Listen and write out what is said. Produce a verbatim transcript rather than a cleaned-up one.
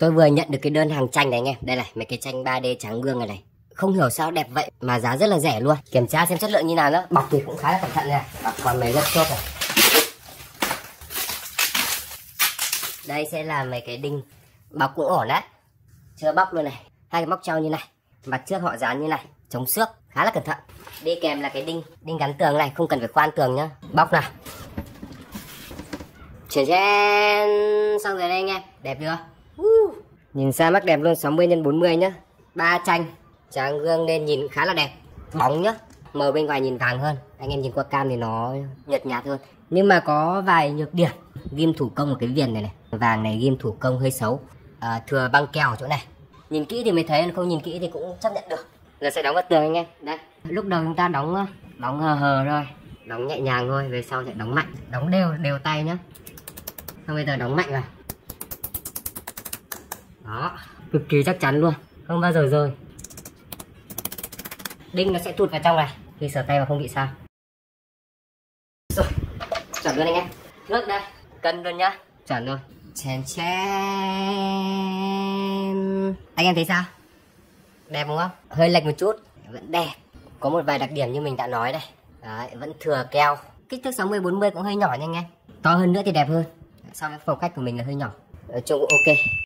Tôi vừa nhận được cái đơn hàng tranh này anh em. Đây này, mấy cái tranh ba D trắng gương này này. Không hiểu sao đẹp vậy mà giá rất là rẻ luôn. Kiểm tra xem chất lượng như nào nữa. Bọc thì cũng khá là cẩn thận này. Bọc còn mấy lớp xốp này. Đây sẽ là mấy cái đinh. Bọc cũng ổn đấy. Chưa bóc luôn này. Hai cái móc treo như này. Mặt trước họ dán như này. Chống xước. Khá là cẩn thận. Đi kèm là cái đinh. Đinh gắn tường này. Không cần phải khoan tường nhá. Bóc nào. Chuyển chen. Xong rồi đây anh em. Đẹp chưa? Uh. Nhìn xa mắt đẹp luôn. Sáu mươi nhân bốn mươi nhá. Ba tranh. Tráng gương nên nhìn khá là đẹp. Bóng nhá. Màu bên ngoài nhìn vàng hơn. Anh em nhìn qua cam thì nó nhợt nhạt hơn. Nhưng mà có vài nhược điểm. Ghim thủ công ở cái viền này này. Vàng này ghim thủ công hơi xấu. À, thừa băng keo ở chỗ này. Nhìn kỹ thì mới thấy, không nhìn kỹ thì cũng chấp nhận được. Giờ sẽ đóng vào tường anh em. Đây. Lúc đầu chúng ta đóng đóng hờ hờ thôi. Đóng nhẹ nhàng thôi. Về sau sẽ đóng mạnh. Đóng đều đều tay nhá. Xong bây giờ đóng mạnh vào. Đó. Cực kỳ chắc chắn luôn. Không bao giờ rơi. Đinh nó sẽ tụt vào trong này. Khi sờ tay vào không bị sao. Rồi. Chuẩn luôn anh em. Nước đây. Cân luôn nhá. Chuẩn luôn. Chén chén. Anh em thấy sao? Đẹp đúng không? Hơi lệch một chút. Vẫn đẹp. Có một vài đặc điểm như mình đã nói đây. Đấy, vẫn thừa keo. Kích thước sáu mươi bốn mươi cũng hơi nhỏ nha anh em. To hơn nữa thì đẹp hơn. So với phong cách của mình là hơi nhỏ. Nói chung cũng ok.